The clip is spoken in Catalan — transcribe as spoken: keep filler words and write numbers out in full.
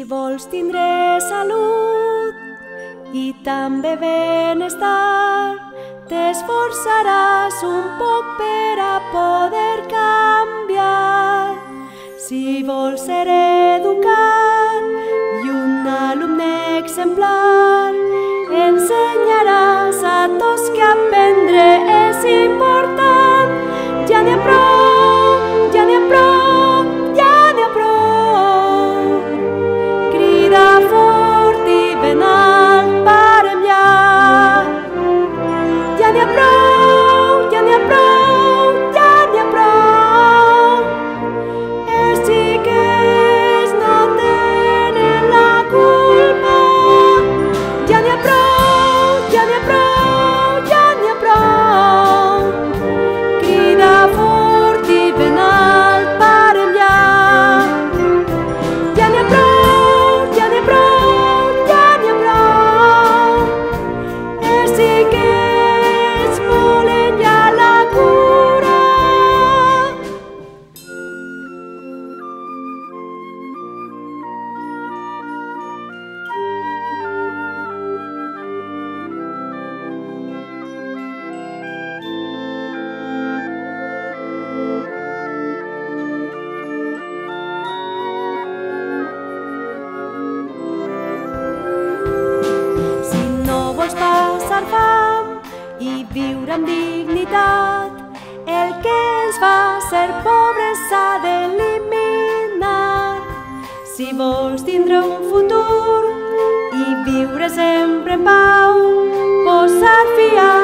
Si vols tindre salut i també benestar, t'esforçaràs un poc per a poder canviar. Si vols ser educat i un alumne exemplar, ensenyaràs a tots que aprendre és important. Ja n'hi ha prou, ja n'hi ha prou, ja n'hi ha prou. Crida fort i ben alt, parem ja. Ja n'hi ha prou, ja n'hi ha prou, ja n'hi ha prou. Els xiquets no tenen la culpa. Ja n'hi ha prou, ja n'hi ha prou, ja n'hi ha prou. Crida fort i ben alt, parem ja. Ja n'hi ha prou, ja n'hi ha prou, ja n'hi ha prou. Els xiquets volen ja la cura. Si no vols passar fam i viure amb dignitat, el que ens fa ser pobres s'ha d'eliminar. Si vols tindre un futur i viure sempre en pau, posar fi a